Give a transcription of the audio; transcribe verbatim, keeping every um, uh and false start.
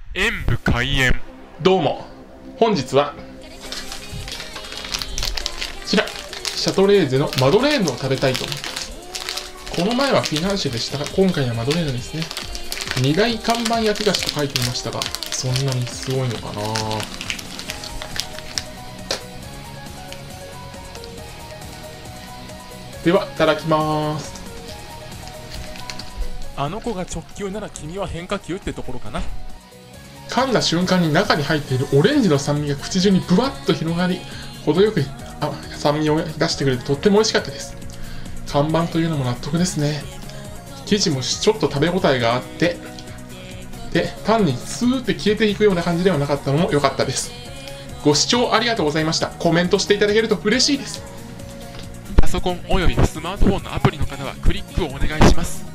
演武開演。 どうも、本日はこちらシャトレーゼのマドレーヌを食べたいと思います。この前はフィナンシェでしたが、今回はマドレーヌですね。に大看板焼き菓子と書いていましたが、そんなにすごいのかな。では、いただきます。 あの子が直球なら君は変化球ってところかな。 噛んだ瞬間に中に入っているオレンジの酸味が口中にブワッと広がり、程よくあ酸味を出してくれてとっても美味しかったです。看板というのも納得ですね。生地もちょっと食べ応えがあって、で、単にスーって消えていくような感じではなかったのも良かったです。ご視聴ありがとうございました。コメントしていただけると嬉しいです。 パソコンおよびスマートフォンのアプリの方はクリックをお願いします。